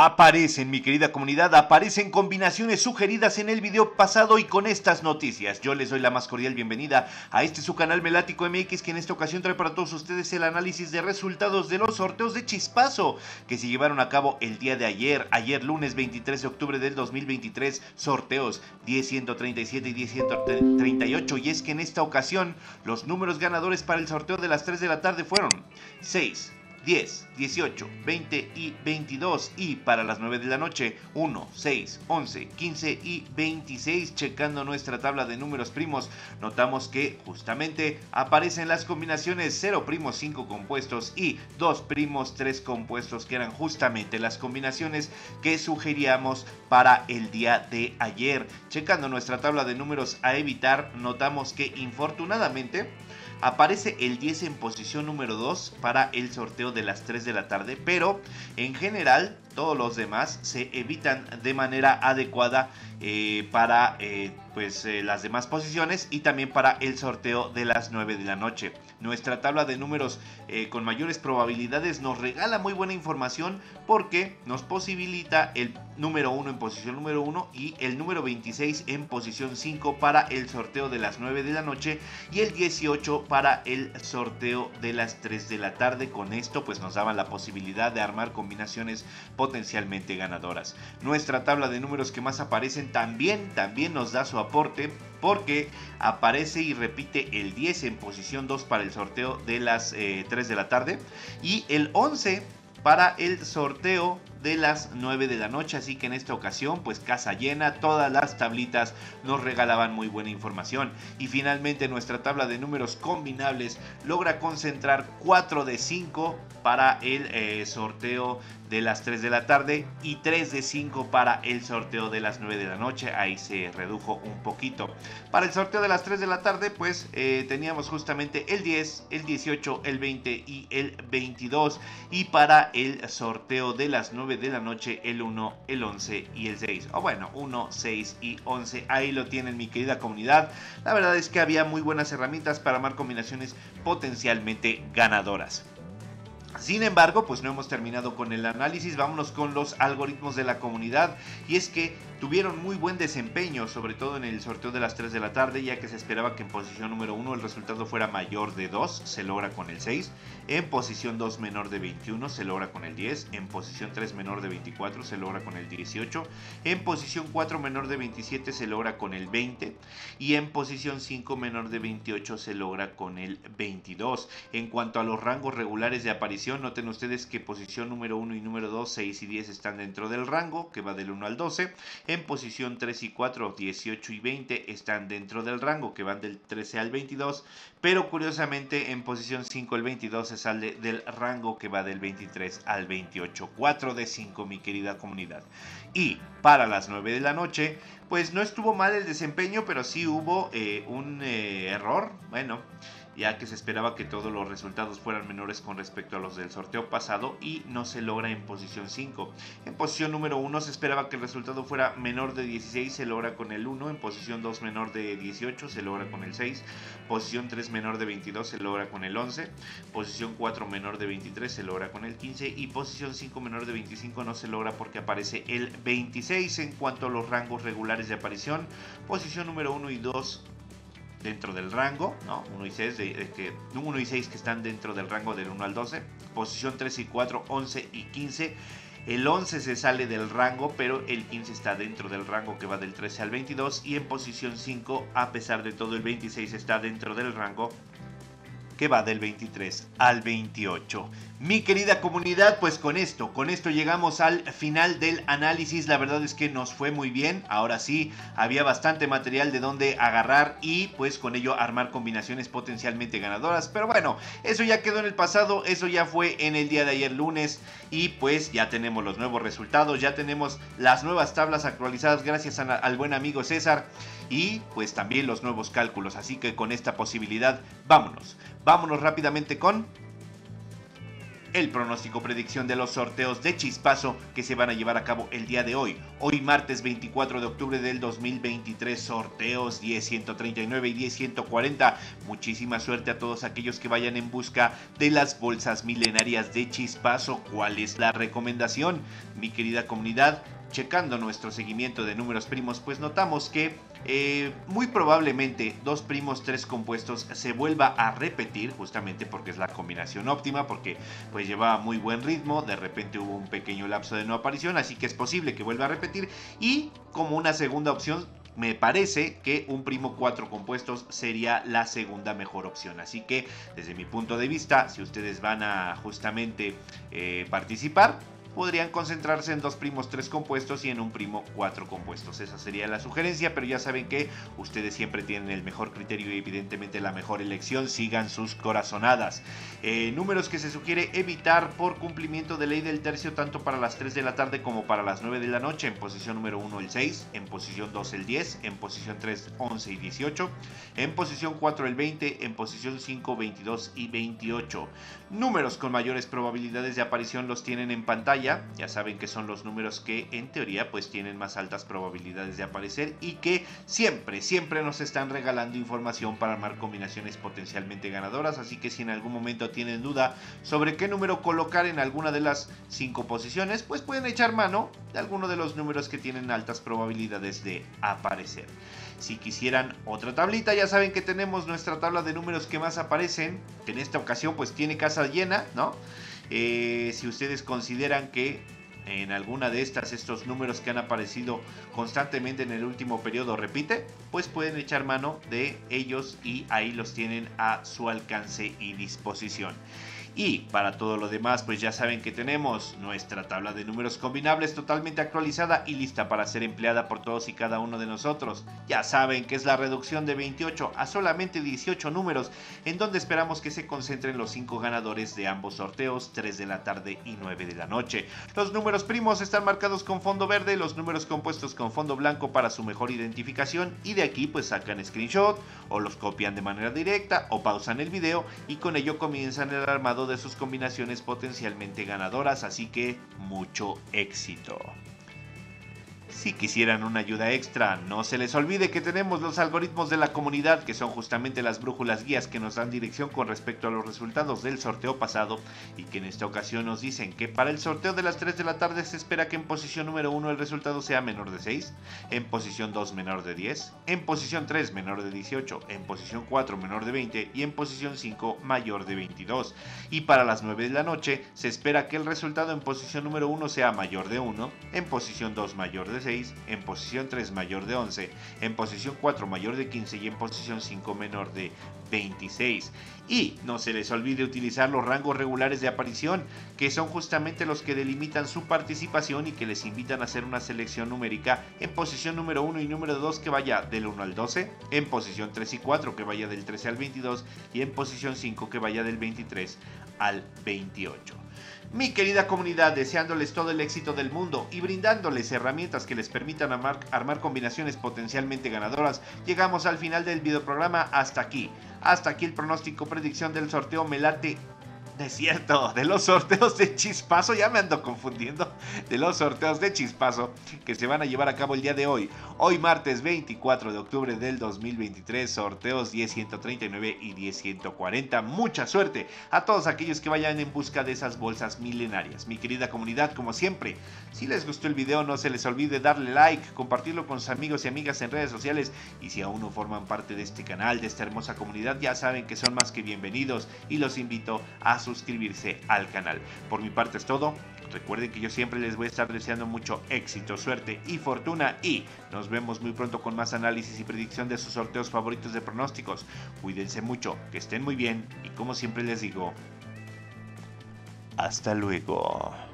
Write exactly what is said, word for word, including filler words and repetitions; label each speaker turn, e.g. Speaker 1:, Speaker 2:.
Speaker 1: Aparecen, mi querida comunidad, aparecen combinaciones sugeridas en el video pasado y con estas noticias. Yo les doy la más cordial bienvenida a este su canal Melático M X, que en esta ocasión trae para todos ustedes el análisis de resultados de los sorteos de Chispazo que se llevaron a cabo el día de ayer, ayer lunes veintitrés de octubre del dos mil veintitrés, sorteos diez ciento treinta y siete y diez ciento treinta y ocho, y es que en esta ocasión los números ganadores para el sorteo de las tres de la tarde fueron seis, diez, dieciocho, veinte y veintidós, y para las nueve de la noche uno, seis, once, quince y veintiséis. Checando nuestra tabla de números primos, notamos que justamente aparecen las combinaciones cero primos cinco compuestos y dos primos tres compuestos, que eran justamente las combinaciones que sugeríamos para el día de ayer. Checando nuestra tabla de números a evitar, notamos que infortunadamente aparece el diez en posición número dos para el sorteo de las tres de la tarde, pero en general todos los demás se evitan de manera adecuada eh, para eh, pues, eh, las demás posiciones y también para el sorteo de las nueve de la noche. Nuestra tabla de números eh, con mayores probabilidades nos regala muy buena información, porque nos posibilita el número uno en posición número uno y el número veintiséis en posición cinco para el sorteo de las nueve de la noche y el dieciocho para el sorteo de las tres de la tarde. Con esto pues nos daban la posibilidad de armar combinaciones potencialmente ganadoras. Nuestra tabla de números que más aparecen también, también nos da su aporte, porque aparece y repite el diez en posición dos para el sorteo de las eh, tres de la tarde y el once para el sorteo de las nueve de la noche. Así que en esta ocasión pues casa llena, todas las tablitas nos regalaban muy buena información. Y finalmente nuestra tabla de números combinables logra concentrar cuatro de cinco para el eh, sorteo de las tres de la tarde y tres de cinco para el sorteo de las nueve de la noche. Ahí se redujo un poquito. Para el sorteo de las tres de la tarde pues eh, teníamos justamente el diez, el dieciocho, el veinte y el veintidós, y para el sorteo de las nueve de la noche el uno, el once y el seis. O bueno, uno, seis y once. Ahí lo tienen, mi querida comunidad. La verdad es que había muy buenas herramientas para armar combinaciones potencialmente ganadoras. Sin embargo, pues no hemos terminado con el análisis. Vámonos con los algoritmos de la comunidad. Y es que tuvieron muy buen desempeño, sobre todo en el sorteo de las tres de la tarde, ya que se esperaba que en posición número uno el resultado fuera mayor de dos, se logra con el seis. En posición dos menor de veintiuno, se logra con el diez. En posición tres menor de veinticuatro, se logra con el dieciocho. En posición cuatro menor de veintisiete, se logra con el veinte. Y en posición cinco menor de veintiocho, se logra con el veintidós. En cuanto a los rangos regulares de aparición, noten ustedes que posición número uno y número dos, seis y diez están dentro del rango, que va del uno al doce. En posición tres y cuatro, dieciocho y veinte están dentro del rango, que van del trece al veintidós. Pero curiosamente en posición cinco el veintidós se sale del rango, que va del veintitrés al veintiocho. cuatro de cinco, mi querida comunidad. Y para las nueve de la noche, pues no estuvo mal el desempeño, pero sí hubo eh, un eh, error. Bueno, ya que se esperaba que todos los resultados fueran menores con respecto a los del sorteo pasado, y no se logra en posición cinco. En posición número uno se esperaba que el resultado fuera menor de dieciséis, se logra con el uno. En posición dos menor de dieciocho, se logra con el seis. Posición tres menor de veintidós, se logra con el once. Posición cuatro menor de veintitrés, se logra con el quince. Y posición cinco menor de veinticinco no se logra porque aparece el veintiséis. En cuanto a los rangos regulares de aparición, posición número uno y dos dentro del rango, ¿no? uno y seis, de, de que, uno y seis que están dentro del rango del uno al doce. Posición tres y cuatro, once y quince. El once se sale del rango, pero el quince está dentro del rango, que va del trece al veintidós. Y en posición cinco, a pesar de todo, el veintiséis está dentro del rango, que va del veintitrés al veintiocho. Mi querida comunidad, pues con esto, con esto llegamos al final del análisis. La verdad es que nos fue muy bien. Ahora sí, había bastante material de donde agarrar y pues con ello armar combinaciones potencialmente ganadoras. Pero bueno, eso ya quedó en el pasado, eso ya fue en el día de ayer lunes. Y pues ya tenemos los nuevos resultados, ya tenemos las nuevas tablas actualizadas gracias a, al buen amigo César. Y pues también los nuevos cálculos. Así que con esta posibilidad, vámonos. Vámonos rápidamente con el pronóstico predicción de los sorteos de Chispazo que se van a llevar a cabo el día de hoy. Hoy martes veinticuatro de octubre del dos mil veintitrés, sorteos diez ciento treinta y nueve y diez ciento cuarenta. Muchísima suerte a todos aquellos que vayan en busca de las bolsas milenarias de Chispazo. ¿Cuál es la recomendación, mi querida comunidad? Checando nuestro seguimiento de números primos, pues notamos que eh, muy probablemente dos primos, tres compuestos se vuelva a repetir, justamente porque es la combinación óptima, porque pues llevaba muy buen ritmo, de repente hubo un pequeño lapso de no aparición, así que es posible que vuelva a repetir. Y como una segunda opción, me parece que un primo cuatro compuestos sería la segunda mejor opción. Así que desde mi punto de vista, si ustedes van a justamente eh, participar, podrían concentrarse en dos primos tres compuestos y en un primo cuatro compuestos. Esa sería la sugerencia, pero ya saben que ustedes siempre tienen el mejor criterio y evidentemente la mejor elección. Sigan sus corazonadas. Eh, números que se sugiere evitar por cumplimiento de ley del tercio, tanto para las tres de la tarde como para las nueve de la noche. En posición número uno el seis, en posición dos el diez, en posición tres once y dieciocho, en posición cuatro el veinte, en posición cinco veintidós y veintiocho. Números con mayores probabilidades de aparición los tienen en pantalla. Ya saben que son los números que en teoría pues tienen más altas probabilidades de aparecer y que siempre, siempre nos están regalando información para armar combinaciones potencialmente ganadoras. Así que si en algún momento tienen duda sobre qué número colocar en alguna de las cinco posiciones, pues pueden echar mano de alguno de los números que tienen altas probabilidades de aparecer. Si quisieran otra tablita, ya saben que tenemos nuestra tabla de números que más aparecen, que en esta ocasión pues tiene casa llena, ¿no? Eh, si ustedes consideran que en alguna de estas, estos números que han aparecido constantemente en el último periodo repite, pues pueden echar mano de ellos y ahí los tienen a su alcance y disposición. Y para todo lo demás, pues ya saben que tenemos nuestra tabla de números combinables totalmente actualizada y lista para ser empleada por todos y cada uno de nosotros. Ya saben que es la reducción de veintiocho a solamente dieciocho números, en donde esperamos que se concentren los cinco ganadores de ambos sorteos, tres de la tarde y nueve de la noche. Los números primos están marcados con fondo verde, los números compuestos con fondo blanco para su mejor identificación, y de aquí pues sacan screenshot o los copian de manera directa o pausan el video y con ello comienzan el armado de sus combinaciones potencialmente ganadoras, así que mucho éxito. Si quisieran una ayuda extra, no se les olvide que tenemos los algoritmos de la comunidad, que son justamente las brújulas guías que nos dan dirección con respecto a los resultados del sorteo pasado, y que en esta ocasión nos dicen que para el sorteo de las tres de la tarde se espera que en posición número uno el resultado sea menor de seis, en posición dos menor de diez, en posición tres menor de dieciocho, en posición cuatro menor de veinte y en posición cinco mayor de veintidós. Y para las nueve de la noche se espera que el resultado en posición número uno sea mayor de uno, en posición dos mayor de seis, en posición tres mayor de once, en posición cuatro mayor de quince y en posición cinco menor de veintiséis. Y no se les olvide utilizar los rangos regulares de aparición, que son justamente los que delimitan su participación y que les invitan a hacer una selección numérica en posición número uno y número dos que vaya del uno al doce, en posición tres y cuatro que vaya del trece al veintidós y en posición cinco que vaya del veintitrés al veintiocho. Mi querida comunidad, deseándoles todo el éxito del mundo y brindándoles herramientas que les permitan armar, armar combinaciones potencialmente ganadoras, llegamos al final del videoprograma. Hasta aquí, hasta aquí el pronóstico predicción del sorteo Melate. Es cierto, de los sorteos de Chispazo, ya me ando confundiendo, de los sorteos de Chispazo que se van a llevar a cabo el día de hoy, hoy martes veinticuatro de octubre del dos mil veintitrés, sorteos diez ciento treinta y nueve y diez ciento cuarenta. Mucha suerte a todos aquellos que vayan en busca de esas bolsas milenarias. Mi querida comunidad, como siempre, si les gustó el video no se les olvide darle like, compartirlo con sus amigos y amigas en redes sociales, y si aún no forman parte de este canal, de esta hermosa comunidad, ya saben que son más que bienvenidos y los invito a suscribirse al canal. Por mi parte es todo. Recuerden que yo siempre les voy a estar deseando mucho éxito, suerte y fortuna, y nos vemos muy pronto con más análisis y predicción de sus sorteos favoritos de pronósticos. Cuídense mucho, que estén muy bien y como siempre les digo, hasta luego.